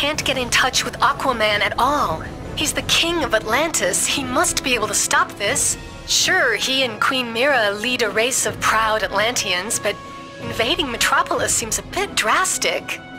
can't get in touch with Aquaman at all. He's the king of Atlantis. He must be able to stop this. Sure, he and Queen Mira lead a race of proud Atlanteans, but invading Metropolis seems a bit drastic.